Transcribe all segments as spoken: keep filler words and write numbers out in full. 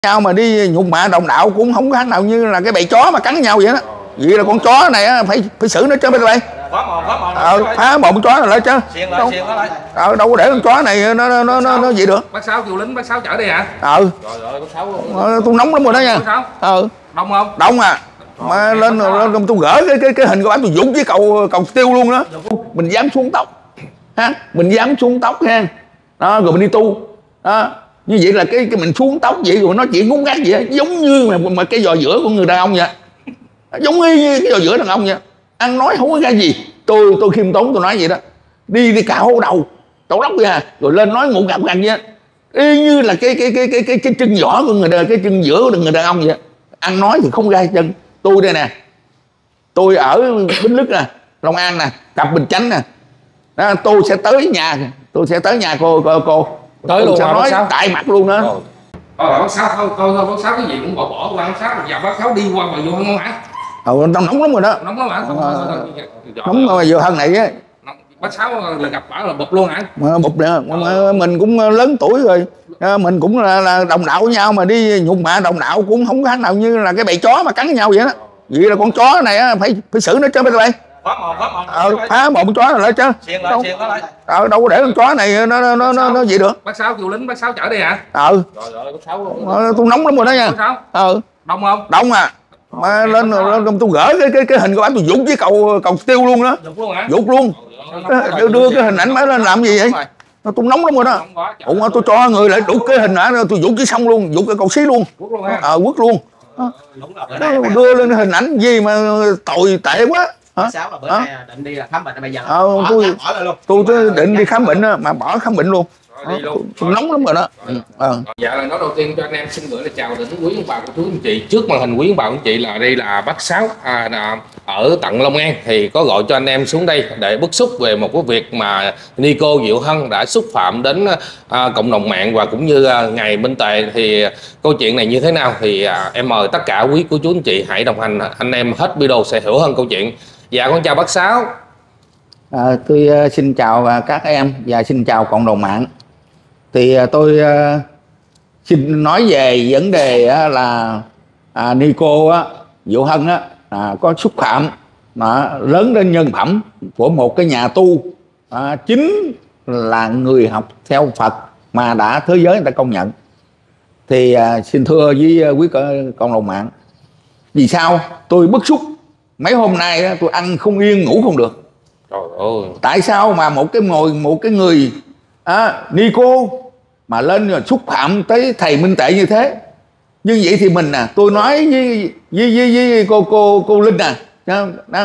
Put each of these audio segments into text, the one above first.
nhau mà đi nhục mạ đồng đạo cũng không có khác nào như là cái bầy chó mà cắn nhau vậy đó. Vậy là con chó này á, phải phải xử nó chứ bây giờ ờ, phá bụng chó rồi lại chứ đâu, ờ, đâu có để con chó này nó nó nó nó, nó vậy được. Bác Sáu kêu lính bác Sáu chở đi hả? ờ Trời ơi bác Sáu ờ, tôi nóng lắm rồi đó nha. ờ đông không? Đông à mà lên, lên, lên tôi gỡ cái cái cái hình của bác tôi dũng với cầu cầu tiêu luôn đó. Mình dám xuống tóc ha, mình dám xuống tóc ha đó, rồi mình đi tu đó. Như vậy là cái cái mình xuống tóc vậy rồi nói chuyện ngúng ngắt vậy đó. Giống như mà, mà cái giò giữa của người đàn ông vậy, giống như cái giò giữa đàn ông vậy, ăn nói không có ra gì. Tôi tôi khiêm tốn tôi nói vậy đó, đi đi cạo đầu đầu lóc ra rồi lên nói ngủ gặm gằn vậy, y như là cái cái cái cái cái cái chân vỏ của người đàn, cái chân giữa của người đàn ông vậy. Ăn nói thì không ra chân. Tôi đây nè, tôi ở Bến Lức nè, Long An nè, Cặp Bình Chánh nè đó, tôi sẽ tới nhà tôi sẽ tới nhà cô cô, cô. Tới luôn sẽ rồi, nói Sáu. tại mặt luôn đó. Ờ, bác Sáu thôi thôi thôi bác Sáu cái gì cũng bỏ bỏ qua bác Sáu, giờ bác Sáu đi qua mà vô không hả? Ờ, tao nóng lắm rồi đó. Nóng lắm hả? Ờ, nóng mà vừa hơn này á. Bác Sáu là gặp bả là bụp luôn hả? Mà bụp nè, mà mình cũng lớn tuổi rồi, mình cũng là, là đồng đạo với nhau mà đi nhục mạ đồng đạo cũng không khác nào như là cái bầy chó mà cắn nhau vậy đó. Vậy là con chó này á, phải phải xử nó chứ bây giờ đây. Ờ, phá bụng chó rồi lại chứ đâu, ờ, đâu có để con chó này nó nó nó nó, nó vậy được. Bác Sáu kêu lính bác Sáu chở đi hả? ờ Trời ơi bác Sáu ờ, tôi nóng lắm rồi đó nha. ờ đông không? Đông à mà lên, lên tôi gỡ cái cái cái hình của bác tôi dũng với cầu cầu tiêu luôn đó. Dục luôn hả? Dục luôn. Đưa, đưa cái hình ảnh mới lên làm gì vậy? Tôi nóng lắm rồi đó. Ủa tôi cho người lại đục cái hình ảnh tôi dũng cái xong luôn, dũng cái cầu xí luôn. Ờ quất luôn. Đưa lên hình ảnh gì mà tồi tệ quá. Hả? Sáu là bữa nay định đi là khám bệnh bây giờ. Ờ, tôi, tôi, tôi định đi khám bệnh mà bỏ khám bệnh luôn. Ờ, tôi, tôi nóng lắm rồi đó. Ừ. Ờ. Dạ là nói đầu tiên cho anh em xin gửi lời chào đến quý ông bà cô chú anh chị. Trước màn hình quý ông bà cô anh chị là đây là bác Sáu à, là ở tận Long An, thì có gọi cho anh em xuống đây để bức xúc về một cái việc mà Nico Diệu Hân đã xúc phạm đến à, cộng đồng mạng và cũng như à, ngày Minh Tề. Thì à, câu chuyện này như thế nào thì à, em mời tất cả quý cô chú anh chị hãy đồng hành, anh em hết video sẽ hiểu hơn câu chuyện. Dạ con chào bác Sáu. À, tôi uh, xin chào uh, các em và xin chào cộng đồng mạng. Thì uh, tôi uh, xin nói về vấn đề uh, là uh, Nico uh, Diệu Hân uh, uh, có xúc phạm mà lớn đến nhân phẩm của một cái nhà tu, uh, chính là người học theo Phật mà đã thế giới người ta công nhận. Thì uh, xin thưa với uh, quý cộng đồng mạng, vì sao tôi bức xúc mấy hôm nay đó, tôi ăn không yên ngủ không được. Trời ơi. Tại sao mà một cái ngồi một cái người à, Nico mà lên rồi xúc phạm tới thầy Minh Tệ như thế? Như vậy thì mình à, tôi nói với với với, với cô cô cô Linh à, đó,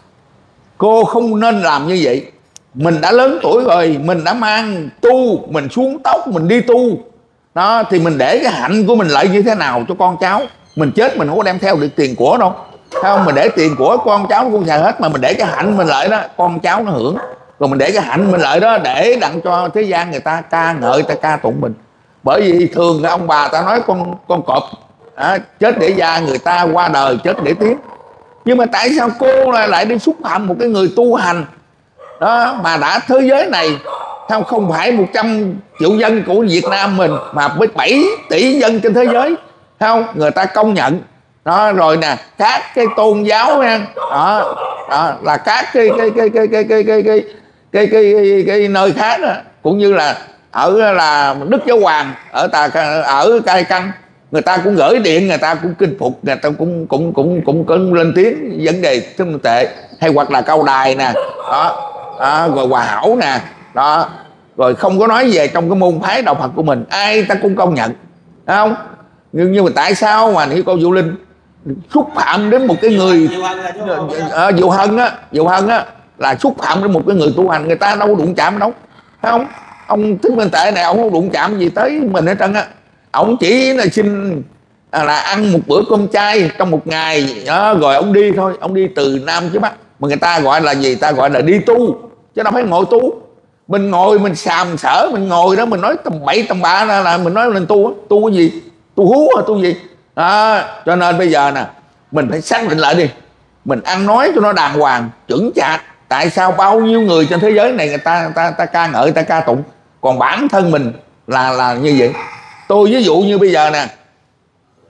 cô không nên làm như vậy. Mình đã lớn tuổi rồi, mình đã mang tu, mình xuống tóc, mình đi tu đó, thì mình để cái hạnh của mình lại như thế nào cho con cháu. Mình chết mình không có đem theo được tiền của đâu, không? Mình để tiền của con cháu cũng xài hết, mà mình để cái hạnh mình lại đó con cháu nó hưởng, rồi mình để cái hạnh mình lại đó để đặng cho thế gian người ta ca ngợi, người ta ca tụng mình. Bởi vì thường ông bà ta nói con con cọp à, chết để da, người ta qua đời chết để tiếng. Nhưng mà tại sao cô lại, lại đi xúc phạm một cái người tu hành đó mà đã thế giới này, không không phải một trăm triệu dân của Việt Nam mình mà với bảy tỷ dân trên thế giới, không? Người ta công nhận đó. Rồi nè, các cái tôn giáo nha, đó, đó là các cái cái cái cái cái cái cái cái cái cái, cái, cái nơi khác đó, cũng như là ở là Đức Giáo Hoàng ở tà ở Cai Căn, người ta cũng gửi điện, người ta cũng kinh phục, người ta cũng cũng cũng cũng, cũng lên tiếng vấn đề Minh Tệ, hay hoặc là Cao Đài nè đó, đó, rồi Hòa Hảo nè đó, rồi không có nói về trong cái môn phái đạo Phật của mình, ai ta cũng công nhận, thấy không? Nhưng nhưng mà tại sao mà như cô Vũ Linh xúc phạm đến một cái người ở Diệu Hân á, Diệu Hân á là xúc phạm đến một cái người tu hành, người ta đâu đụng chạm đâu, thấy không? Ông Thích Minh Tệ này ông không đụng chạm gì tới mình hết trơn á. Ông chỉ là xin à, là ăn một bữa cơm chay trong một ngày đó, rồi ông đi thôi, ông đi từ Nam chí Bắc, mà người ta gọi là gì? Ta gọi là đi tu, chứ đâu phải ngồi tu. Mình ngồi mình xàm sở, mình ngồi đó mình nói tầm bậy tầm bạ là, là mình nói lên tu. Tu cái gì? Tu hú à, tu gì đó. Cho nên bây giờ nè, mình phải xác định lại đi, mình ăn nói cho nó đàng hoàng chuẩn chạc. Tại sao bao nhiêu người trên thế giới này người ta ta ta ca ngợi, người ta ca tụng, còn bản thân mình là là như vậy. Tôi ví dụ như bây giờ nè,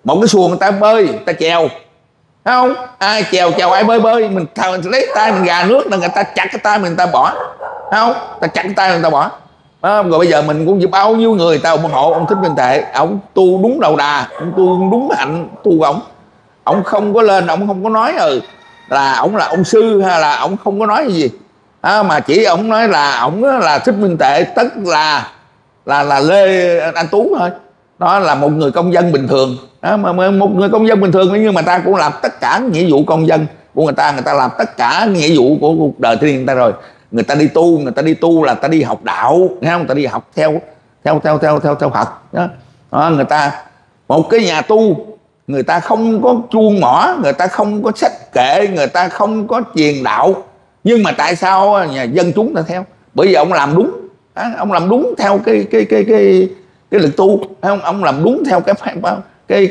một cái xuồng người ta bơi, người ta chèo, thấy không? Ai chèo chèo ai bơi bơi, mình lấy tay mình gà nước là người ta chặt cái tay mình, người ta bỏ, thấy không? Ta chặt cái tay người ta bỏ. À, rồi bây giờ mình cũng bao nhiêu người ta ủng hộ ông Thích Minh Tuệ, ông tu đúng đầu đà, ông tu đúng hạnh tu của ông. Ông không có lên, ông không có nói ừ là ông là ông sư hay là ông không có nói gì, à, mà chỉ ông nói là ông là Thích Minh Tuệ, tức là là là Lê Anh Tú thôi. Đó là một người công dân bình thường, à, mà một người công dân bình thường nhưng mà ta cũng làm tất cả nghĩa vụ công dân của người ta, người ta làm tất cả nghĩa vụ của cuộc đời thiên người ta rồi. Người ta đi tu, người ta đi tu là ta đi học đạo, nghe không? Người ta đi học theo theo theo theo theo theo Phật đó. Đó, người ta một cái nhà tu, người ta không có chuông mỏ, người ta không có sách kệ, người ta không có truyền đạo, nhưng mà tại sao nhà dân chúng ta theo? Bởi vì ông làm đúng, à, ông làm đúng theo cái cái cái cái cái lực tu, ông ông làm đúng theo cái cái cái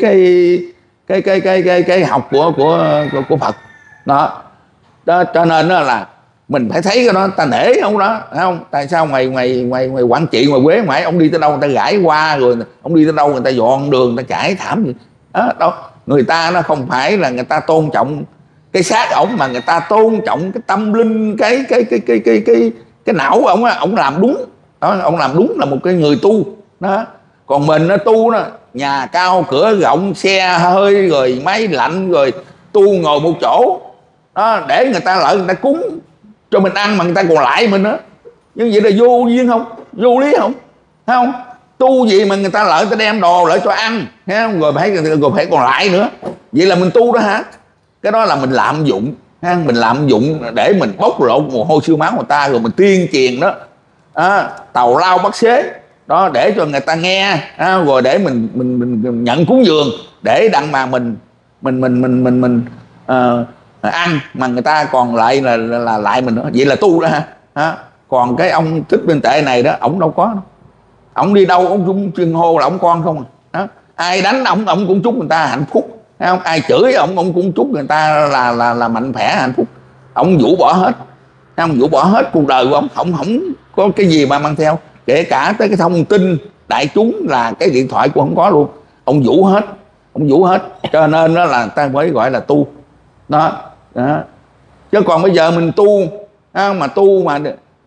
cái cái cái cái cái học của của của, của Phật đó. Đó cho nên đó là mình phải thấy cái đó, ta nể ông đó, thấy không? Tại sao ngoài ngoài ngoài ngoài Quảng Trị, ngoài Quế mãi ông đi tới đâu người ta gãi qua, rồi ông đi tới đâu người ta dọn đường, người ta trải thảm gì đó, đâu. Người ta nó không phải là người ta tôn trọng cái xác ổng, mà người ta tôn trọng cái tâm linh, cái cái cái cái cái cái cái não của ổng á, ổng làm đúng đó, ông làm đúng là một cái người tu đó. Còn mình nó tu đó, nhà cao cửa rộng, xe hơi rồi máy lạnh, rồi tu ngồi một chỗ đó, để người ta lợi, người ta cúng cho mình ăn mà người ta còn lại mình nữa. Nhưng vậy là vô duyên không, vô lý không, thấy không? Tu gì mà người ta lợi, người ta đem đồ lợi cho ăn, thấy không? Rồi phải rồi phải còn lại nữa, vậy là mình tu đó hả? Cái đó là mình lạm dụng, mình lạm dụng để mình bóc lột mồ hôi xương máu người ta, rồi mình tuyên truyền đó, à, tào lao bắt xế đó, để cho người ta nghe, à, rồi để mình, mình mình nhận cúng dường, để đặng mà mình mình mình mình mình mình uh, ăn mà người ta còn lại là, là là lại mình nữa. Vậy là tu đó ha. À, còn cái ông Thích Minh Tuệ này đó, ổng đâu có đâu. Ổng đi đâu ông cũng chuyên hô là ổng con không à. Đó. Ai đánh ổng ổng cũng chúc người ta hạnh phúc, thấy không? Ai chửi ổng ổng cũng chúc người ta là là là mạnh khỏe hạnh phúc. Ổng vũ bỏ hết, ông vũ bỏ hết cuộc đời của ông, không không có cái gì mà mang theo, kể cả tới cái thông tin đại chúng là cái điện thoại của không có luôn, ông vũ hết, ông vũ hết. Cho nên đó là ta mới gọi là tu đó, đó. Chứ còn bây giờ mình tu à, mà tu mà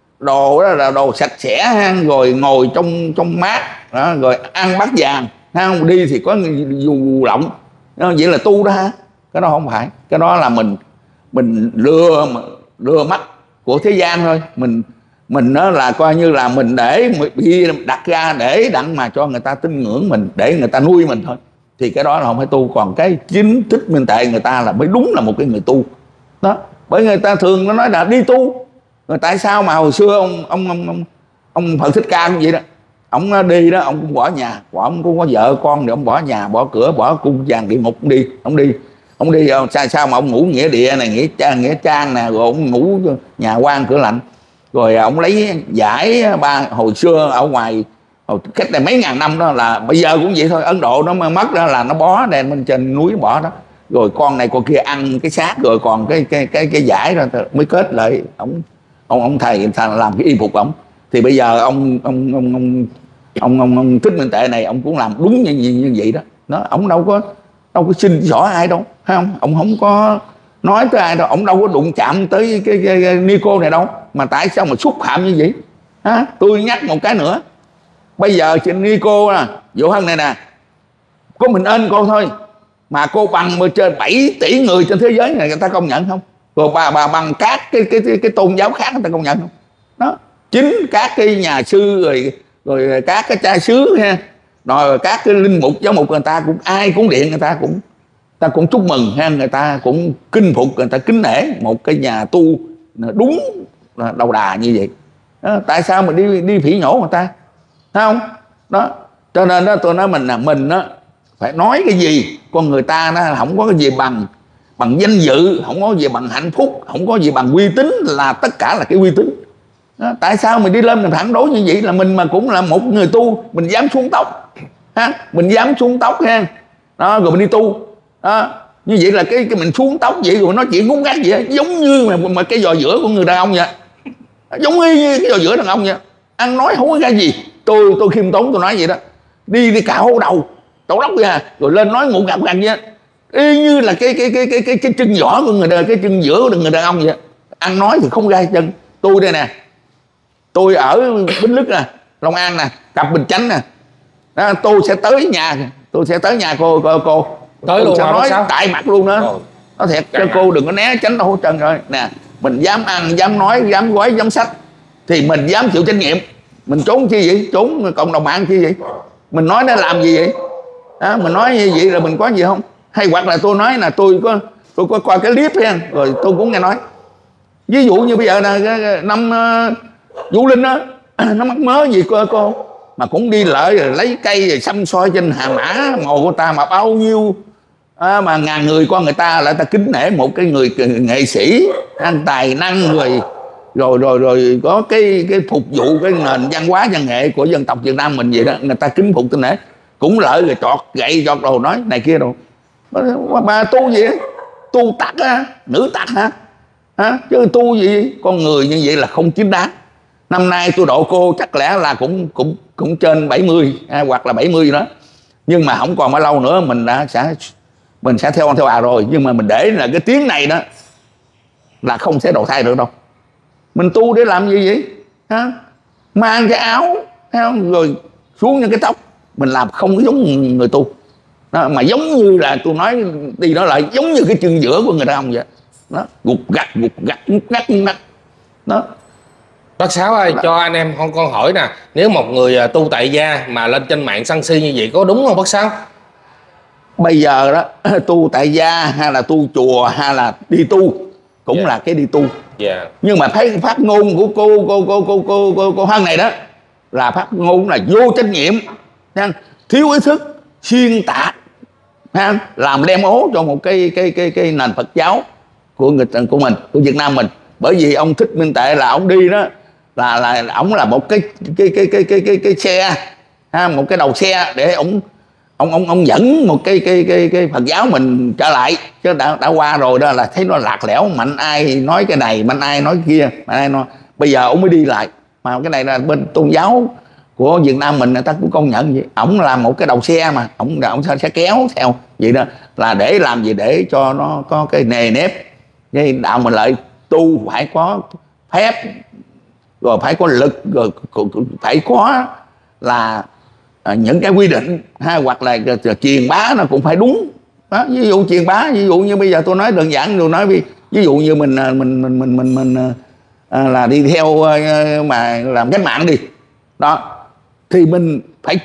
đồ đó là đồ sạch sẽ ha, rồi ngồi trong trong mát đó, rồi ăn bát vàng ha, không đi thì có dù lộng đó, vậy là tu đó ha. Cái đó không phải, cái đó là mình mình lừa lừa mắt của thế gian thôi. Mình mình đó là coi như là mình để bị đặt ra để đặng mà cho người ta tin ngưỡng mình, để người ta nuôi mình thôi, thì cái đó là không phải tu. Còn cái chính Thích Minh Tuệ người ta là mới đúng là một cái người tu đó. Bởi người ta thường nó nói là đi tu, rồi tại sao mà hồi xưa ông ông ông ông, ông Phật Thích Ca cũng vậy đó, ông đi đó ông cũng bỏ nhà, bỏ ông cũng có vợ con rồi ông bỏ nhà bỏ cửa bỏ cung vàng địa ngục, ông đi ông đi ông đi sao sao mà ông ngủ nghĩa địa này, nghĩa trang nghĩa trang nè, rồi ông ngủ nhà quan cửa lạnh, rồi ông lấy giải ba hồi xưa ở ngoài hồi cách này mấy ngàn năm đó, là bây giờ cũng vậy thôi. Ấn Độ nó mất đó là nó bó đèn bên trên núi bỏ đó, rồi con này con kia ăn cái xác, rồi còn cái cái cái cái giải đó mới kết lại ông ông ông thầy làm cái y phục ông. Thì bây giờ ông ông ông ông ông, ông, ông Thích Minh Tuệ này ông cũng làm đúng như, như, như vậy đó. Nó ông đâu có đâu có xin xỏ ai đâu, thấy không? Ông không có nói tới ai đâu, ông đâu có đụng chạm tới cái, cái, cái Nico này đâu, mà tại sao mà xúc phạm như vậy ha? Tôi nhắc một cái nữa, bây giờ trên Nico nè, Vũ Hân này nè, có mình ơn cô thôi mà cô bằng trên bảy tỷ người trên thế giới này người ta công nhận không? Rồi bà bà bằng các cái cái cái, cái tôn giáo khác người ta công nhận không? Đó, chính các cái nhà sư rồi rồi các cái cha xứ ha, rồi các cái linh mục giáo mục người ta cũng ai cũng điện, người ta cũng ta cũng chúc mừng ha, người ta cũng kinh phục, người ta kính nể một cái nhà tu đúng đầu đà như vậy đó. Tại sao mà đi đi phỉ nhổ người ta, thấy không? Đó, cho nên đó tôi nói mình là mình đó phải nói cái gì con người ta nó không có cái gì bằng bằng danh dự, không có gì bằng hạnh phúc, không có gì bằng uy tín, là tất cả là cái uy tín đó. Tại sao mình đi lên mình phản đối như vậy? Là mình mà cũng là một người tu, mình dám xuống tóc ha, mình dám xuống tóc ha đó, rồi mình đi tu đó. Như vậy là cái, cái mình xuống tóc vậy rồi nói chuyện ngúng ngắt vậy đó. Giống như mà, mà cái giò giữa của người đàn ông vậy, giống như cái giò giữa đàn ông vậy, ăn nói không có cái gì. Tôi tôi khiêm tốn tôi nói vậy đó, đi đi cạo đầu đầu đốc ra, rồi lên nói ngủ gạt gạt vậy, y như là cái cái cái cái cái cái chân vỏ của người đàn, cái chân giữa của người đàn ông vậy. Ăn nói thì không ra chân. Tôi đây nè, tôi ở Bến Lức nè, Long An nè, Cặp Bình Chánh nè, đó, tôi sẽ tới nhà, tôi sẽ tới nhà cô cô cô tới luôn sẽ mà nói sao? tại mặt luôn đó. Rồi. Nói thiệt cho cô đừng có né tránh đâu hết trơn rồi nè. Mình dám ăn, dám nói, dám gói, dám sách thì mình dám chịu trách nhiệm. Mình trốn chi vậy? Trốn cộng đồng mạng chi vậy? Mình nói nó làm gì vậy? Đó, mình nói như vậy là mình có gì không? Hay hoặc là tôi nói là tôi có tôi có coi cái clip ha, rồi tôi cũng nghe nói. Ví dụ như bây giờ là năm uh, Vũ Linh đó, nó mắc mớ gì cô, cô mà cũng đi lợi rồi lấy cây rồi xăm soi trên Hà Mã mồ của ta, mà bao nhiêu à, mà ngàn người con người ta lại ta kính nể một cái người nghệ sĩ ăn tài năng rồi rồi rồi rồi có cái cái phục vụ cái nền văn hóa văn nghệ của dân tộc Việt Nam mình vậy đó, người ta kính phục kính nể, cũng lợi rồi chọt gậy chọt đồ nói này kia đồ. Bà tu gì ấy? Tu tặc á, nữ tặc hả? Hả? Chứ tu gì? Con người như vậy là không chính đáng. Năm nay tôi độ cô chắc lẽ là cũng cũng cũng trên bảy mươi à, hoặc là bảy mươi đó. Nhưng mà không còn bao lâu nữa mình đã sẽ mình sẽ theo ông theo bà rồi, nhưng mà mình để là cái tiếng này đó là không sẽ đầu thai được đâu. Mình tu để làm gì vậy? Hả? Mang cái áo không? Rồi xuống những cái tóc, mình làm không giống người tu. Đó, mà giống như là tôi nói đi đó lại giống như cái chân giữa của người đàn ông vậy đó, gục gặt gục gặt ngắt ngắt đó. Bác Sáu ơi, đó. Cho anh em con con hỏi nè, nếu một người tu tại gia mà lên trên mạng sân si như vậy có đúng không bác Sáu? Bây giờ đó tu tại gia hay là tu chùa hay là đi tu cũng yeah. là cái đi tu. Yeah. Nhưng mà thấy phát ngôn của cô cô cô cô cô cô, cô Hân này đó là phát ngôn là vô trách nhiệm, thiếu ý thức, xuyên tạc, làm đem ố cho một cái cái cái cái nền Phật giáo của người của mình, của Việt Nam mình. Bởi vì ông Thích Minh Tuệ là ông đi đó là là ông là một cái cái cái cái cái cái, cái xe ha, một cái đầu xe để ông ông ông ông dẫn một cái cái cái cái Phật giáo mình trở lại, chứ đã đã qua rồi đó là thấy nó lạc lẽo, mạnh ai nói cái này, mạnh ai nói kia, mạnh ai nói. Bây giờ ông mới đi lại, mà cái này là bên tôn giáo của Việt Nam mình người ta cũng công nhận vậy. Ổng là một cái đầu xe mà ổng ổng sẽ kéo theo vậy đó, là để làm gì? Để cho nó có cái nề nếp. Cái đạo mình lại tu phải có phép, rồi phải có lực, rồi phải có là những cái quy định ha, hoặc là truyền bá nó cũng phải đúng đó. Ví dụ truyền bá, ví dụ như bây giờ tôi nói đơn giản, tôi nói ví, ví dụ như mình mình mình mình mình, mình à, là đi theo mà làm cách mạng đi đó, thì mình phải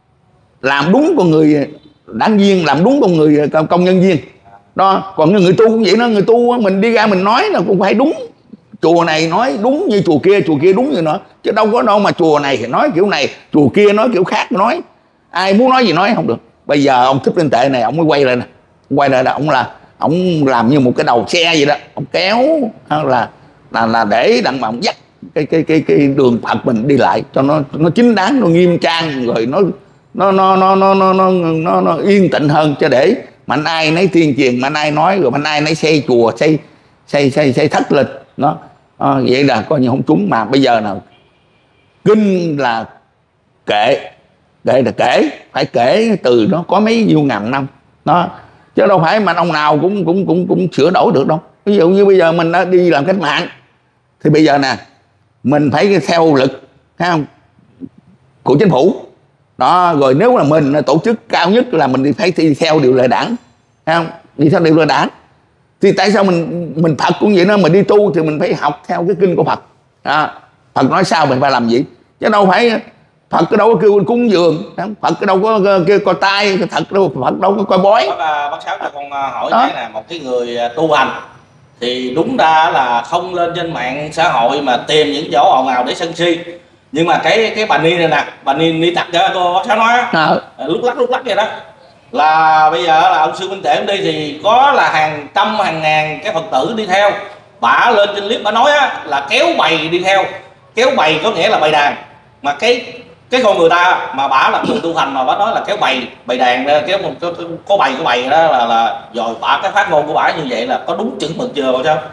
làm đúng con người đảng viên, làm đúng con người công nhân viên đó. Còn người tu cũng vậy đó, người tu mình đi ra mình nói là cũng phải đúng. Chùa này nói đúng như chùa kia, chùa kia đúng như nó, chứ đâu có đâu mà chùa này thì nói kiểu này, chùa kia nói kiểu khác. Nói ai muốn nói gì nói không được. Bây giờ ông Thích Minh Tuệ này ông mới quay lại nè, quay lại là ông là ông làm như một cái đầu xe vậy đó, ông kéo là là là để đặng mà ông dắt cái cái cái cái đường Phật mình đi lại cho nó nó chính đáng, nó nghiêm trang, rồi nó nó nó nó nó nó nó, nó, nó yên tĩnh hơn, cho để mạnh ai nấy tuyên truyền, mạnh ai nói, rồi mạnh ai nấy xây chùa, xây xây xây xây thất lịch nó à, vậy là coi như không trúng. Mà bây giờ nào kinh là kệ, kệ là kể, phải kể từ nó có mấy nhiêu ngàn năm đó, chứ đâu phải mà ông nào cũng cũng cũng cũng sửa đổi được đâu. Ví dụ như bây giờ mình đã đi làm cách mạng thì bây giờ nè mình phải theo lực thấy không, của chính phủ đó. Rồi nếu là mình tổ chức cao nhất là mình phải đi theo điều lệ đảng, thấy không, đi theo điều lệ đảng. Thì tại sao mình mình Phật cũng vậy đó, mình đi tu thì mình phải học theo cái kinh của Phật à, Phật nói sao mình phải làm gì, chứ đâu phải Phật cái đâu có kêu cúng dường, Phật cái đâu có kêu coi tay, Phật đâu Phật đâu có coi bói. Bác, bác Sáu cho con hỏi cái là một cái người tu hành thì đúng ra là không lên trên mạng xã hội mà tìm những chỗ ồn ào để sân si. Nhưng mà cái cái bà Ni này nè, bà Ni Ni tặc cho cô bác Sáu nói á, lúc lắc lúc lắc vậy đó, là bây giờ là ông Sư Minh Tuệ đi thì có là hàng trăm hàng ngàn cái Phật tử đi theo. Bả lên trên clip bả nói á, là kéo bầy đi theo. Kéo bầy có nghĩa là bầy đàn, mà cái cái con người ta mà bả là người tu hành mà bả nói là kéo bầy bầy đàn, kéo một có, có bầy có bầy đó là là rồi bả cái phát ngôn của bả như vậy là có đúng chừng mực chưa không sao?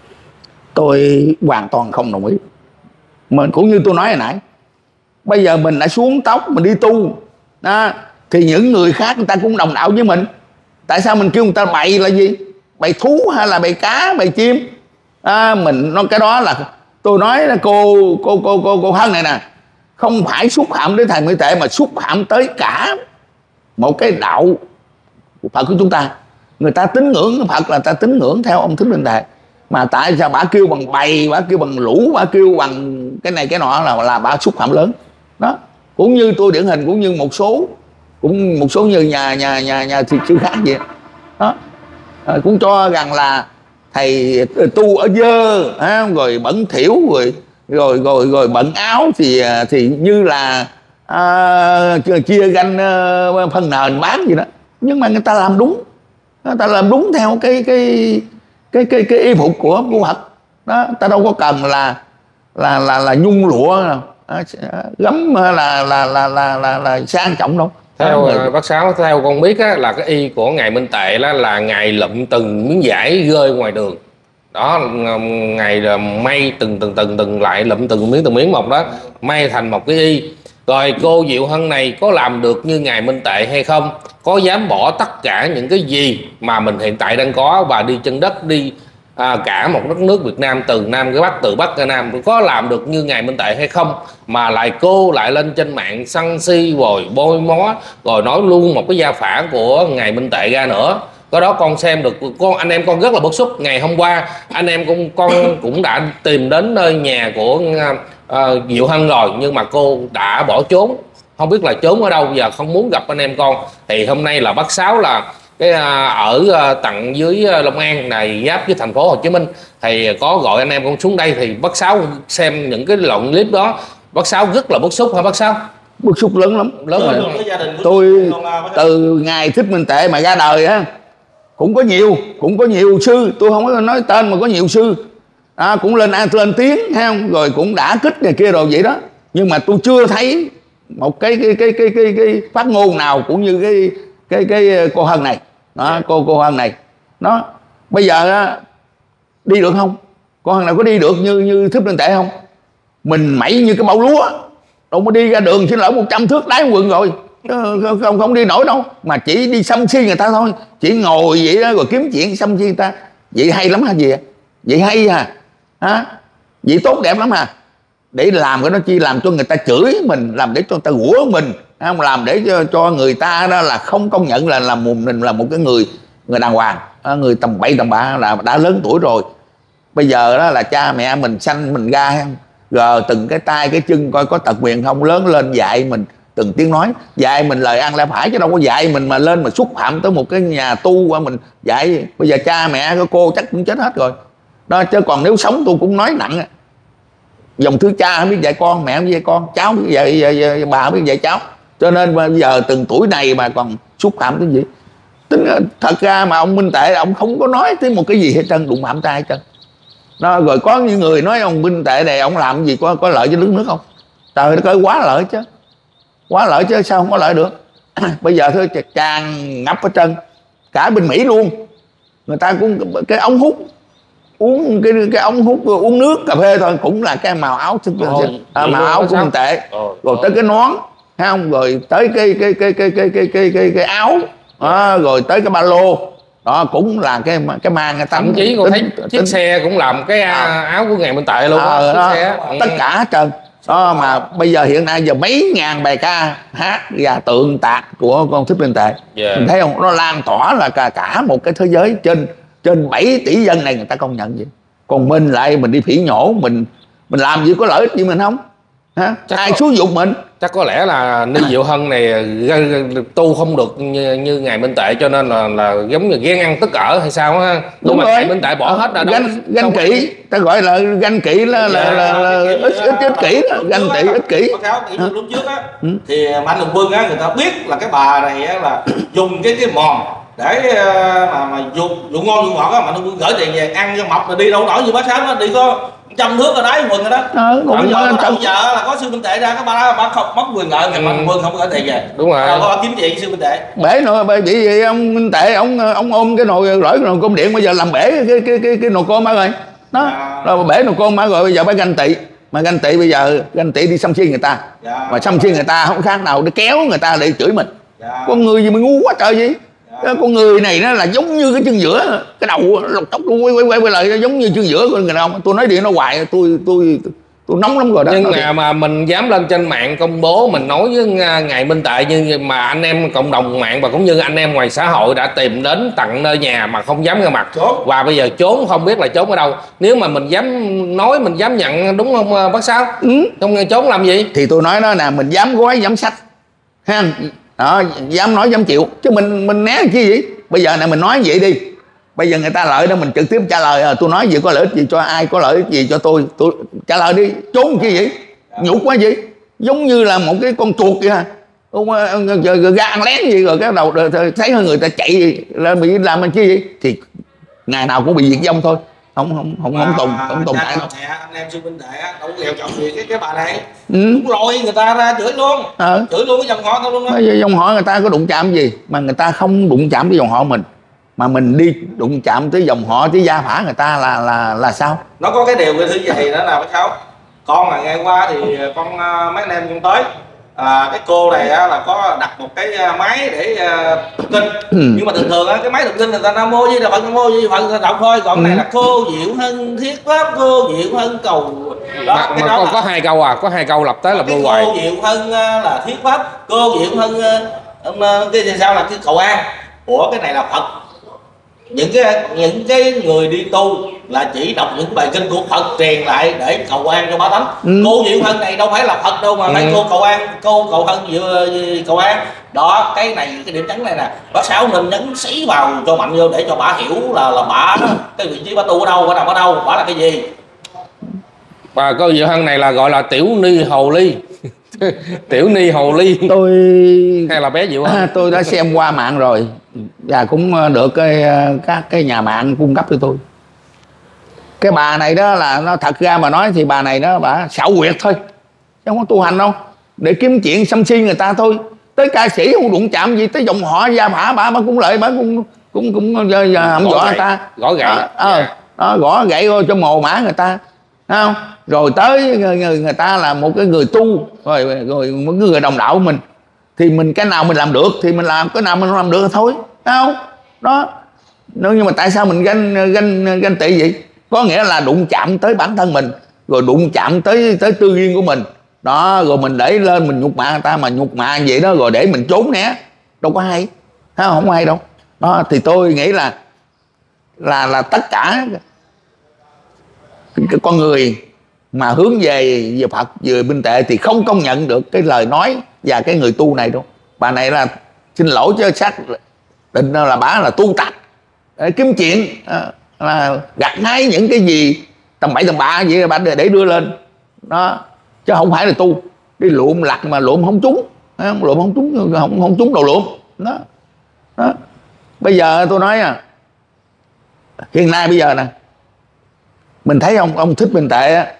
Tôi hoàn toàn không đồng ý. Mình cũng như tôi nói hồi nãy, bây giờ mình đã xuống tóc mình đi tu đó, thì những người khác người ta cũng đồng đạo với mình. Tại sao mình kêu người ta bày là gì? Bày thú hay là bày cá, bày chim? À, mình nói cái đó là tôi nói là cô cô cô cô cô Hân này nè, không phải xúc phạm đến thầy Minh Tệ mà xúc phạm tới cả một cái đạo Phật của chúng ta. Người ta tín ngưỡng Phật là ta tín ngưỡng theo ông Thích Minh Tệ, mà tại sao bà kêu bằng bày, bà kêu bằng lũ, bà kêu bằng cái này cái nọ là là bà xúc phạm lớn đó. Cũng như tôi điển hình, cũng như một số cũng một số như nhà nhà nhà nhà thì sư khác vậy đó, à, cũng cho rằng là thầy tu ở dơ, à, rồi bẩn thỉu, rồi rồi rồi rồi bận áo thì thì như là à, chia ganh uh, phân nền bán gì đó. Nhưng mà người ta làm đúng, người ta làm đúng theo cái cái cái cái cái y phục của của Phật đó. Ta đâu có cần là là là là nhung lụa à, gấm là là là là là, là, là sang trọng đâu. Theo à, bác Sáu, theo con biết á, là cái y của ngài Minh Tệ đó là ngài lụm từng miếng vải rơi ngoài đường đó, ngài là may từng từng từng từng lại lụm từng miếng từng miếng một đó, may thành một cái y. Rồi cô Diệu Hân này có làm được như ngài Minh Tệ hay không? Có dám bỏ tất cả những cái gì mà mình hiện tại đang có và đi chân đất, đi à, cả một đất nước Việt Nam từ Nam tới Bắc, từ Bắc ra Nam, có làm được như ngài Minh Tệ hay không? Mà lại cô lại lên trên mạng sân si rồi bôi mó, rồi nói luôn một cái gia phả của ngài Minh Tệ ra nữa. Có đó con xem được, con anh em con rất là bức xúc. Ngày hôm qua anh em con con cũng đã tìm đến nơi nhà của uh, Diệu Hân rồi, nhưng mà cô đã bỏ trốn, không biết là trốn ở đâu, giờ không muốn gặp anh em con. Thì hôm nay là bác Sáu là cái uh, ở uh, tận dưới uh, Long An này, giáp với thành phố Hồ Chí Minh, thì có gọi anh em con xuống đây. Thì bác Sáu xem những cái đoạn clip đó, bác Sáu rất là bức xúc hả bác Sáu? Bức xúc lớn lắm, lớn rồi. Tôi từ ngày Thích Minh Tệ mà ra đời á, cũng có nhiều cũng có nhiều sư, tôi không có nói tên mà có nhiều sư à, cũng lên an lên tiếng hay không, rồi cũng đã kích này kia rồi vậy đó. Nhưng mà tôi chưa thấy một cái cái cái cái cái, cái phát ngôn nào cũng như cái cái cái cô Hân này đó, cô cô Hân này nó bây giờ á, đi được không? Cô Hân nào có đi được như như Thích Minh Tệ không? Mình mẩy như cái bão lúa, đâu có đi ra đường xin lỗi một trăm thước đáy quần rồi, không, không không đi nổi đâu, mà chỉ đi xăm xi người ta thôi, chỉ ngồi vậy đó rồi kiếm chuyện xăm xi người ta. Vậy hay lắm hả gì vậy? Vậy hay à? Hả? Vậy tốt đẹp lắm à? Để làm cái đó chi? Làm cho người ta chửi mình, làm để cho người ta rủa mình, không làm để cho cho người ta đó là không công nhận là là mình là một cái người người đàng hoàng, người tầm bậy tầm bạ, là đã lớn tuổi rồi. Bây giờ đó là cha mẹ mình sanh mình ra, rồi từng cái tay cái chân coi có tật nguyền không, lớn lên dạy mình từng tiếng nói, dạy mình lời ăn lẽ phải, chứ đâu có dạy mình mà lên mà xúc phạm tới một cái nhà tu qua mình dạy. Bây giờ cha mẹ của cô chắc cũng chết hết rồi đó, chứ còn nếu sống tôi cũng nói nặng. Dòng thứ cha không biết dạy con, mẹ không biết dạy con, cháu không biết dạy, dạy, dạy bà không biết dạy cháu. Cho nên bây giờ từng tuổi này mà còn xúc phạm cái gì? Tính thật ra mà ông Minh Tệ ông không có nói tới một cái gì hết trơn, đụng phạm ta hết trơn đó. Rồi có những người nói ông Minh Tệ này ông làm gì có có lợi cho đất nước không? Trời đất ơi, quá lợi chứ, quá lợi chứ sao không có lợi được. Bây giờ thôi tràn ngập ở trơn, cả bên Mỹ luôn, người ta cũng cái ống hút uống cái cái ống hút uống nước cà phê thôi cũng là cái màu áo à, màu áo của Minh Tệ. Rồi, rồi tới cái nón, thấy không? Rồi tới cái cái cái cái cái cái cái cái, cái áo à, rồi tới cái ba lô đó cũng là cái cái mang cái tấm. Thậm chí con thấy chiếc tính, xe cũng làm cái à, áo của ngài Minh Tệ luôn à, đó, đó, xe. Tất cả hết trơn đó. Mà bây giờ hiện nay giờ mấy ngàn bài ca hát và tượng tạc của con Thích Minh Tệ, yeah. Mình thấy không? Nó lan tỏa là cả cả một cái thế giới, trên trên bảy tỷ dân này người ta công nhận vậy. Còn mình lại mình đi phỉ nhổ, mình mình làm gì có lợi ích gì mình không? Hả? Ai có, xúi dục mình? Chắc có lẽ là Ni Diệu Hân này tu không được như, như ngài Minh Tệ, cho nên là là giống như ghen ăn tức ở hay sao á. Đúng mà rồi. Ngài Minh Tệ bỏ hết ra đó. Ganh, ganh kỹ, ta gọi là ganh kỹ là là, là, là, là ích ích ích kỷ đó, ganh tị ích kỷ. Lúc trước á thì Mạnh Thường Quân á, người ta biết là cái bà này á là dùng cái cái mòn để mà mà dùng dùng ngon dùng ngọt á, Mạnh Thường Quân gửi tiền về ăn cho mọc, là đi đâu nổi như bác Sáu nó đi có trăm nước ở đáy quần rồi đó. Ờ, cũng giờ, trong... giờ là có Sư Minh Tệ ra, cái bà đó bà không mất quyền lợi, ngày Mạnh Thường Quân không có gửi tiền về. Đúng rồi. Rồi có kiếm chuyện Sư Minh Tệ. Bể nồi bởi vì vậy ông Minh Tệ ông ông ôm cái nồi rỗi cái nồi cơm điện, bây giờ làm bể cái cái cái cái nồi cơm rồi. Đó. À. Rồi bể nồi cơm rồi bây giờ phải ganh tị. Mà ganh tị bây giờ ganh tị đi xăm xi người ta. Dạ. Mà xăm xi người ta không khác nào để kéo người ta để chửi mình. Dạ. Con người gì mà ngu quá trời gì. Dạ. Con người này nó là giống như cái chân giữa, cái đầu lột tóc quay quay quay quay lại giống như chân giữa của người đàn ông. Tôi nói điện nó hoài tôi tôi tôi nóng lắm rồi đó. Nhưng mà, mà mình dám lên trên mạng công bố, mình nói với Ngài Minh Tệ, nhưng mà anh em cộng đồng mạng và cũng như anh em ngoài xã hội đã tìm đến tận nơi nhà mà không dám ra mặt, trốn. Và bây giờ trốn không biết là trốn ở đâu. Nếu mà mình dám nói, mình dám nhận, đúng không bác Sáu? Ừ. Không trốn làm gì? Thì tôi nói đó nè, mình dám gói dám sách ha, đó, dám nói dám chịu, chứ mình mình né chi vậy. Bây giờ này mình nói vậy đi, bây giờ người ta lợi đó mình trực tiếp trả lời. À, tôi nói gì có lợi ích gì cho ai, có lợi ích gì cho tôi, tôi trả lời đi. Trốn chi vậy, nhục quá vậy, giống như là một cái con chuột vậy ha, ra ăn lén gì rồi cái đầu thấy người ta chạy lên bị làm anh chi vậy thì ngày nào cũng bị diệt vong thôi, không không không không tồn không tồn tại đâu. Anh em sư Minh Tệ đâu có ghẹo chồng gì cái cái bà này. Ừ. Đúng rồi, người ta ra chửi luôn, à. chửi luôn cái dòng họ tao luôn đó. Dòng họ người ta có đụng chạm gì mà người ta không đụng chạm tới dòng họ mình, mà mình đi đụng chạm tới dòng họ, tới gia phả người ta là là là sao? Nó có cái điều cái thứ gì đó là bác Sáu. Con mà ngày qua thì con mấy anh em con tới, à, cái cô này á, là có đặt một cái máy để uh, đọc kinh. Ừ. Nhưng mà thường thường á, cái máy đọc kinh người ta nam mô gì là phật, mô gì phật người ta đọc thôi. Còn ừ. này là cô Diệu Hân thiết pháp, cô Diệu Hân cầu đó. Mà, cái mà đó có, là... có hai câu à, có hai câu lập tới lập lui hoài. Cô Diệu Hân là thiết pháp, cô Diệu Hân uh, cái gì sao là cái cầu an. Ủa cái này là Phật. Những cái những cái người đi tu là chỉ đọc những bài kinh của Phật truyền lại để cầu an cho bá tánh. Ừ. Cô Diệu Hân này đâu phải là Phật đâu mà ừ. mấy cô cầu an, cô cầu Hân Diệu cầu an đó. Cái này cái điểm nhấn này nè, bác Sáu nên nhấn xí vào cho mạnh vô để cho bà hiểu là là bà cái vị trí bà tu ở đâu, bà nằm ở đâu, bà là cái gì. Bà cô Diệu Hân này là gọi là tiểu ni hồ ly. Tiểu ni hồ ly tôi hay là bé Diệu Hân? À, tôi đã xem qua mạng rồi và cũng được cái các cái nhà mạng cung cấp cho tôi. Cái bà này đó là nó thật ra mà nói thì bà này đó bà xạo quyệt thôi, chứ không có tu hành đâu, để kiếm chuyện xăm xi người ta thôi. Tới ca sĩ không đụng chạm gì tới dòng họ gia phả, bà bà cũng lợi, bà cũng cũng cũng hâm dọa người ta, gõ gậy đó, à, yeah. đó, gõ gậy vô cho mồ mã người ta, thấy không? Rồi tới người, người ta là một cái người tu, rồi rồi một người đồng đạo của mình thì mình cái nào mình làm được thì mình làm, cái nào mình không làm được thôi, thấy không? Đó. Nhưng mà tại sao mình ganh ganh ganh tị vậy? Có nghĩa là đụng chạm tới bản thân mình, rồi đụng chạm tới tới tư duyên của mình. Đó, rồi mình để lên mình nhục mạ người ta, mà nhục mạ vậy đó rồi để mình trốn né, đâu có hay. Thấy không? Không hay đâu. Đó thì tôi nghĩ là là là tất cả cái con người mà hướng về về Phật, về Minh Tệ thì không công nhận được cái lời nói và cái người tu này đâu. Bà này là xin lỗi chứ xác định là bà là tu tạp, kiếm chuyện, là gặt hái những cái gì tầm bậy tầm bạ vậy bà để đưa lên đó, chứ không phải là tu đi lụm lặt mà lụm không trúng, lụm không trúng, không không trúng đầu lụm đó. Đó. Bây giờ tôi nói à, hiện nay bây giờ nè, mình thấy ông ông Thích Minh Tệ á,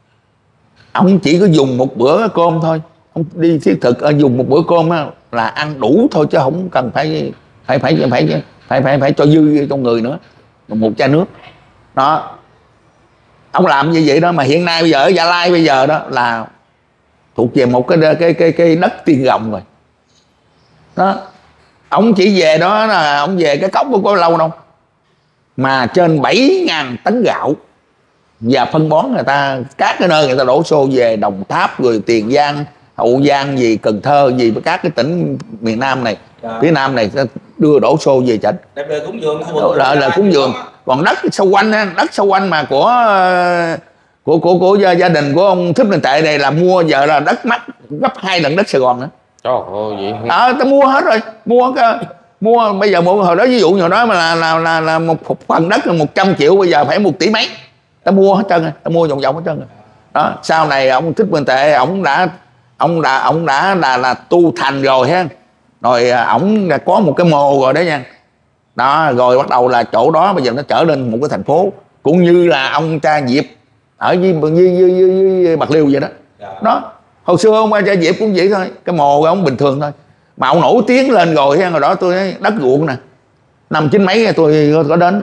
ông chỉ có dùng một bữa cơm thôi, ông đi thiết thực dùng một bữa cơm á, là ăn đủ thôi, chứ không cần phải phải phải phải phải phải phải, phải cho dư trong người nữa, một chai nước đó. Ông làm như vậy đó, mà hiện nay bây giờ ở Gia Lai bây giờ đó là thuộc về một cái cái cái cái đất tiên rồng rồi đó. Ông chỉ về đó là ông về cái cốc có lâu đâu mà trên bảy ngàn tấn gạo và phân bón người ta, các cái nơi người ta đổ xô về Đồng Tháp rồi Tiền Giang, Hậu Giang gì, Cần Thơ gì, với các cái tỉnh miền Nam này, dạ. phía Nam này đưa đổ xô về chảnh. Đẹp đời cúng dường, là, là cúng dường. Còn đất xung quanh đất xung quanh mà của của của của gia, gia đình của ông Thích Minh Tệ này là mua giờ là đất mắc gấp hai lần đất Sài Gòn nữa. Trời ơi vậy. Ờ, ta mua hết rồi, mua cái mua bây giờ một hồi đó ví dụ như đó mà là là là, là một phần đất là một trăm triệu, bây giờ phải một tỷ mấy. Ta mua hết trơn rồi, ta mua vòng vòng hết trơn rồi. Đó, sau này ông Thích Minh Tệ ông đã ông đã ông đã là là tu thành rồi ha. Rồi ổng đã có một cái mồ rồi đó nha. Đó, rồi bắt đầu là chỗ đó bây giờ nó trở nên một cái thành phố, cũng như là ông cha Diệp ở với với, với, với, với Bạc Liêu vậy đó. Đó, hồi xưa ông cha Diệp cũng vậy thôi, cái mồ của ông bình thường thôi. Mà ông nổi tiếng lên rồi ha, hồi đó tôi nói đất ruộng nè. Năm chín mấy tôi có đến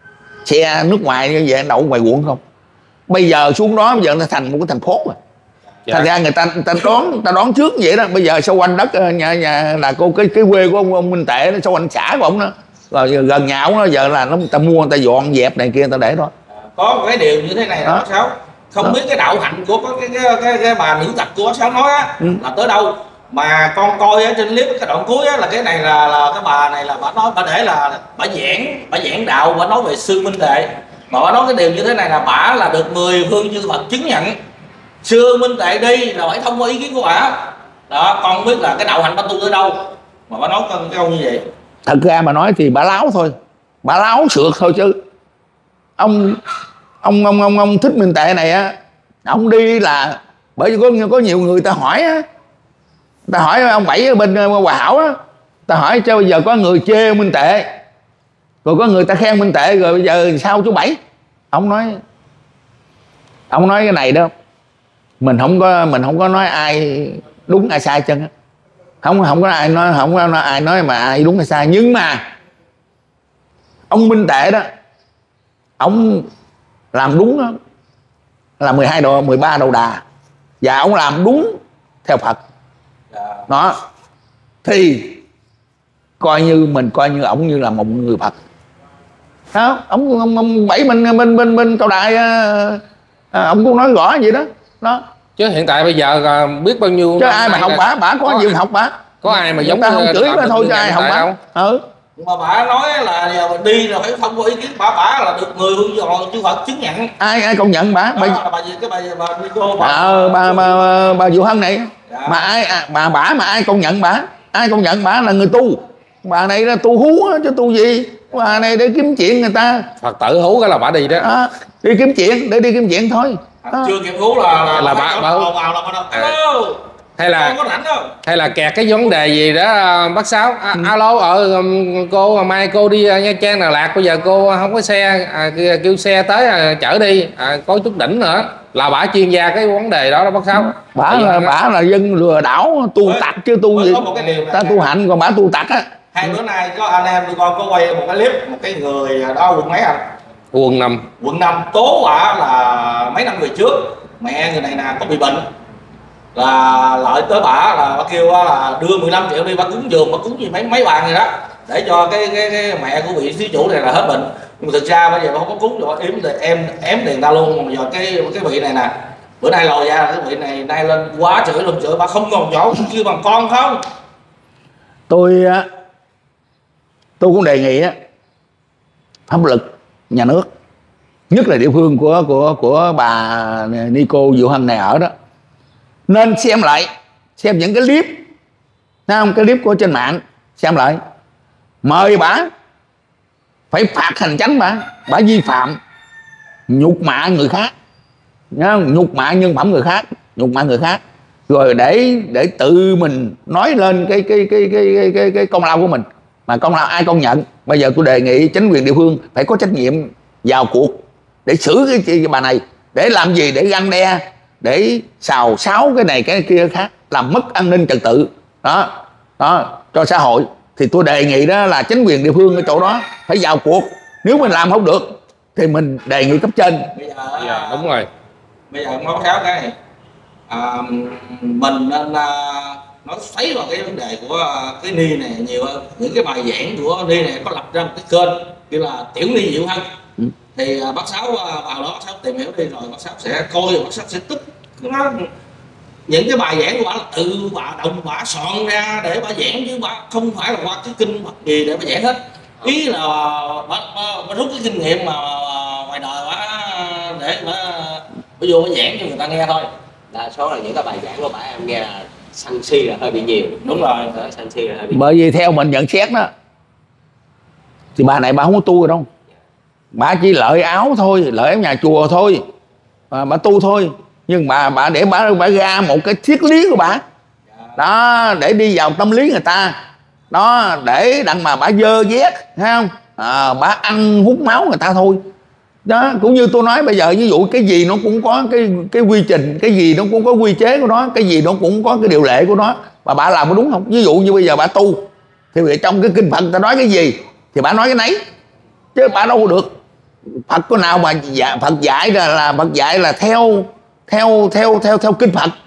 xe nước ngoài như vậy đậu ngoài ruộng không. Bây giờ xuống đó bây giờ nó thành một cái thành phố rồi. Dạ. Thành ra người ta người ta đoán người ta đoán trước vậy đó. Bây giờ sau quanh đất nhà nhà là cô cái cái quê của ông, ông Minh Tệ, sau quanh xã của ông đó, rồi gần nhà ông đó, giờ là nó người ta mua, người ta dọn dẹp này kia, người ta để đó. Có một cái điều như thế này là bác Sáu không đó. Biết cái đạo hạnh của cái cái cái, cái bà nữ tặc của bác Sáu nói á, ừ. là tới đâu mà con coi ở trên clip cái đoạn cuối á, là cái này là là cái bà này là bà nói bà để là bà giảng bà giảng đạo, bà nói về sư Minh Tệ, mà bà nói cái điều như thế này là bà là được mười phương chư Phật chứng nhận sư Minh Tệ đi là phải thông qua ý kiến của bà đó. Con không biết là cái đạo hạnh bà tu tới đâu mà bà nói cái câu như vậy. Thật ra mà nói thì bà láo thôi, bà láo sượt thôi chứ ông ông ông ông ông Thích Minh Tệ này á, ông đi là bởi vì có có nhiều người ta hỏi á, ta hỏi ông Bảy ở bên Hòa Hảo á, ta hỏi cho bây giờ có người chê Minh Tệ rồi có người ta khen Minh Tệ, rồi bây giờ sao chú Bảy? Ông nói ông nói cái này đó, mình không có mình không có nói ai đúng ai sai chân á, không không có ai nói không có nói, ai nói mà ai đúng hay sai, nhưng mà ông Minh Tệ đó ông làm đúng đó, là mười hai đầu mười ba đầu đà, và ông làm đúng theo Phật đó, thì coi như mình coi như ổng như là một người Phật đó. Ông ông, ông Bảy bên bên bên bên Cao Đài à, ông cũng nói rõ vậy đó đó. Chứ hiện tại bây giờ biết bao nhiêu chứ ai mà học bả bả có, có gì mà học bả, có ai mà giống ta không chửi bà thôi chứ ai học bả. Ừ. Mà bà nói là đi là phải không có ý kiến bà, bả là được người hương chư Phật chứng nhận. Ai ai công nhận bả? Bà bà, bà gì cái bà bà Nico bà. Ờ, bà bà bà, bà Diệu Hân này. Dạ. Mà ai à, bà bả mà ai công nhận bả? Ai công nhận bả là người tu. Bà này là tu hú á, chứ tu gì? Bà này để kiếm chuyện người ta. Phật tử hú cái là bả đi đó. À, đi kiếm chuyện, để đi kiếm chuyện thôi. À, chưa kịp hú là là, là bà bà vào vào là bắt đầu. Alo. Hay là hay là kẹt cái vấn đề gì đó bác Sáu à, ừ. Alo ở cô mai cô đi Nha Trang Đà Lạt, bây giờ cô không có xe à, kêu xe tới à, chở đi à, có chút đỉnh nữa, là bả chuyên gia cái vấn đề đó đó bác Sáu. Bả là bả là dân lừa đảo tu tặc chứ tu gì ta tu hạnh, còn bả tu tặc á. Hai bữa nay có anh em tụi con có quay một cái clip một cái người đó quận mấy anh? Quận năm. Quận năm tố bả là mấy năm về trước mẹ người này nè có bị bệnh, là lợi tới bả là bả kêu là đưa mười lăm triệu đi, bả cúng giường, bả cúng gì mấy mấy bàn gì đó để cho cái cái, cái mẹ của vị thí chủ này là hết bệnh. Nhưng mà thực ra bây giờ bả không có cúng rồi, em em ém tiền ta luôn. Mà giờ cái cái vị này nè bữa nay lòi ra là cái vị này nay lên quá chửi luôn, chửi bả không còn chỗ kêu bằng con không. Tôi tôi cũng đề nghị á, pháp lực nhà nước, nhất là địa phương của của của bà Nico Diệu Hân này ở đó, nên xem lại, xem những cái clip, thấy không, cái clip của trên mạng, xem lại, mời bả phải phạt hành chánh bả, bả vi phạm nhục mạ người khác, nhục mạ nhân phẩm người khác, nhục mạ người khác, rồi để để tự mình nói lên cái cái cái cái cái cái, cái công lao của mình, mà công lao ai công nhận. Bây giờ tôi đề nghị chính quyền địa phương phải có trách nhiệm vào cuộc để xử cái, cái, cái bà này, để làm gì, để răn đe, để xào xáo cái này cái kia khác, làm mất an ninh trật tự đó đó cho xã hội. Thì tôi đề nghị đó là chính quyền địa phương ở chỗ đó phải vào cuộc. Nếu mình làm không được thì mình đề nghị cấp trên. Bây giờ dạ, đúng rồi. Bây giờ nói khéo cái này à, mình nên à, nói xoáy vào cái vấn đề của cái Ni này nhiều hơn. Những cái bài giảng của Ni này có lập ra một cái kênh kêu là Tiểu Ni Diệu Hân. Ừ. Thì bác Sáu vào đó bác Sáu tìm hiểu đi, rồi bác Sáu sẽ coi, rồi bác Sáu sẽ tích nó, những cái bài giảng của bà là tự bà đồng bà soạn ra để bà giảng, chứ bà không phải là qua cái kinh hoặc gì để bà giảng hết. Ý là bà, bà, bà rút cái kinh nghiệm mà ngoài đời bà để bà, bà vô bà giảng cho người ta nghe thôi. Đa số là những cái bài giảng của bà em nghe là sân si là hơi bị nhiều. Đúng rồi, sân si là hơi bị bởi vì theo mình nhận xét đó thì bà này bà không có tu rồi đâu, bà chỉ lợi áo thôi, lợi áo nhà chùa thôi, bà, bà tu thôi. Nhưng bà bà để bà, bà ra một cái triết lý của bà đó, để đi vào tâm lý người ta đó, để đặng mà bà dơ vét, thấy không, à, bà ăn hút máu người ta thôi đó. Cũng như tôi nói bây giờ, ví dụ cái gì nó cũng có cái cái quy trình, cái gì nó cũng có quy chế của nó, cái gì nó cũng có cái điều lệ của nó, mà bà làm có đúng không? Ví dụ như bây giờ bà tu thì trong cái kinh Phật ta nói cái gì thì bà nói cái nấy, chứ bà đâu được. Phật có nào mà dạ, Phật dạy là, là Phật dạy là theo theo theo theo theo kinh Phật,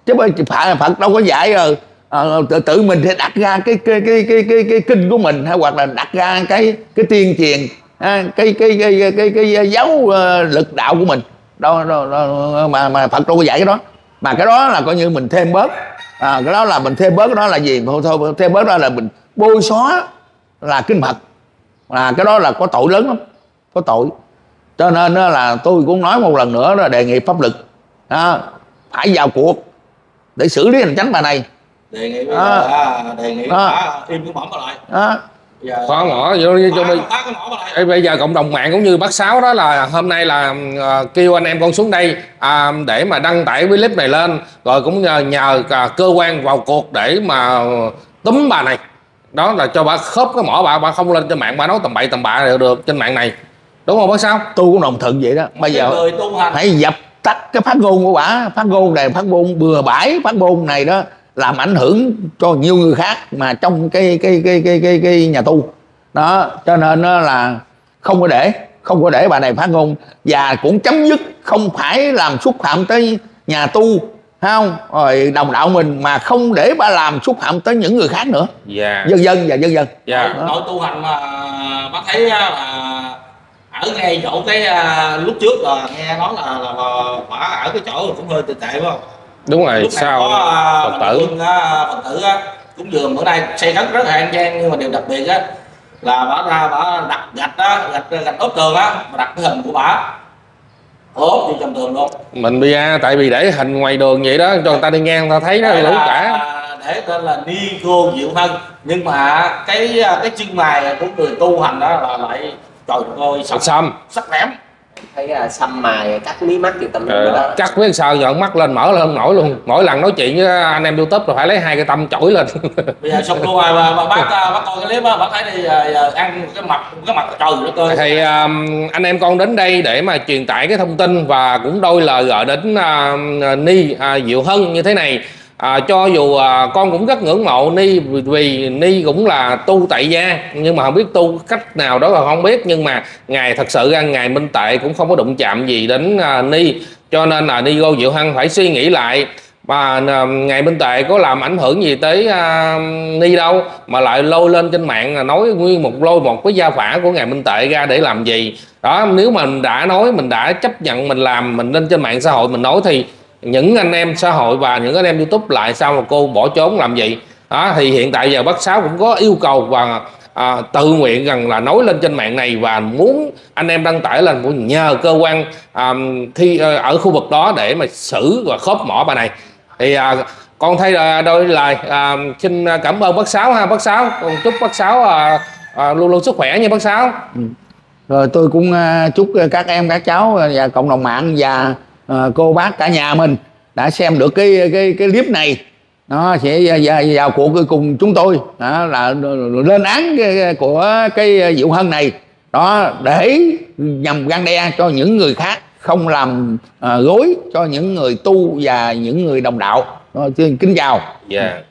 chứ bởi Phật, Phật đâu có dạy rồi à, tự, tự mình sẽ đặt ra cái cái cái cái cái, cái kinh của mình, hay hoặc là đặt ra cái cái tiên truyền à, cái, cái, cái cái cái cái cái giáo uh, lực đạo của mình đâu, đâu, đâu mà mà Phật đâu có dạy cái đó, mà cái đó là coi như mình thêm bớt à, cái đó là mình thêm bớt, cái đó là gì thôi, thôi thêm bớt đó là mình bôi xóa là kinh Phật, là cái đó là có tội lớn lắm, có tội. Cho nên là tôi cũng nói một lần nữa là đề nghị pháp lực à, phải vào cuộc để xử lý hành chánh bà này. Đề nghị bây giờ à, đề nghị à, bà im cái mõm lại à. Khóa ngõ vô cho bây, bây giờ cộng đồng mạng cũng như bác Sáu đó là hôm nay là uh, kêu anh em con xuống đây uh, để mà đăng tải cái clip này lên, rồi cũng nhờ, nhờ uh, cơ quan vào cuộc để mà túm bà này, đó là cho bà khớp cái mỏ bà, bà không lên trên mạng bà nói tầm bậy tầm bạ được, được trên mạng này, đúng không bác Sáu? Tôi cũng đồng thuận vậy đó. Bây giờ hãy dập tắt cái phát ngôn của bà, phát ngôn này, phát ngôn bừa bãi, phát ngôn này đó làm ảnh hưởng cho nhiều người khác mà trong cái cái cái cái cái, cái nhà tu đó. Cho nên là không có để không có để bà này phát ngôn, và cũng chấm dứt không phải làm xúc phạm tới nhà tu không rồi đồng đạo mình, mà không để bà làm xúc phạm tới những người khác nữa, yeah. dân dân và dân dân. Yeah. Nội tu hành mà bác thấy là ở ngay chỗ cái lúc trước là nghe nói là là bà ở cái chỗ cũng hơi tệ tệ phải không? Đúng rồi. Lúc sao có Phật tử quân, Phật tử cũng vừa bữa nay xây cất rất là an trang, nhưng mà điều đặc biệt á là bà ra bà đặt gạch á, gạch gạch ốp tường á, bà đặt cái hình của bà ốp đi trong tường luôn. Mình đi ra tại vì để hình ngoài đường vậy đó cho người ta đi ngang người ta thấy nó đủ cả. Để tên là Ni Cô Diệu Hân, nhưng mà cái cái chân mày của người tu hành đó là lại trời ơi sắc xăm sắc bén. Thấy uh, xăm mài cắt mí mắt thì tầm ờ, đó. Cắt biết sao nhợn mắt lên mở lên không nổi luôn. Mỗi lần nói chuyện với anh em YouTube rồi phải lấy hai cái tâm chổi lên. Bây giờ xong luôn rồi mà, mà bác bác coi cái clip á, bác thấy đi giờ ăn cái mặt cái mặt trời đất ơi. Thì um, anh em con đến đây để mà truyền tải cái thông tin và cũng đôi lời gọi đến uh, Ni uh, Diệu Hân như thế này. À, cho dù à, con cũng rất ngưỡng mộ Ni vì, vì Ni cũng là tu tại gia, nhưng mà không biết tu cách nào đó là không biết, nhưng mà ngài thật sự ra ngài Minh Tệ cũng không có đụng chạm gì đến à, Ni, cho nên là Ni Cô Diệu Hân phải suy nghĩ lại. Và à, ngài Minh Tệ có làm ảnh hưởng gì tới à, Ni đâu mà lại lôi lên trên mạng là nói nguyên một lôi một cái gia phả của ngài Minh Tệ ra để làm gì đó. Nếu mà mình đã nói, mình đã chấp nhận mình làm, mình lên trên mạng xã hội mình nói thì những anh em xã hội và những anh em YouTube lại sao mà cô bỏ trốn làm gì đó. Thì hiện tại giờ bác Sáu cũng có yêu cầu và à, tự nguyện rằng là nói lên trên mạng này và muốn anh em đăng tải lên, muốn nhờ cơ quan à, thi à, ở khu vực đó để mà xử và khớp mỏ bà này. Thì à, con thay à, đôi lời à, xin cảm ơn bác Sáu ha. Bác Sáu con chúc bác Sáu à, à, luôn luôn sức khỏe nha bác Sáu. Ừ. Rồi tôi cũng uh, chúc các em các cháu và cộng đồng mạng và À, cô bác cả nhà mình đã xem được cái cái cái clip này, nó sẽ vào, vào cuộc cùng chúng tôi đó, là lên án cái, của cái Diệu Hân này đó, để nhằm răn đe cho những người khác không làm à, gối cho những người tu và những người đồng đạo. Đó, kính chào. Yeah.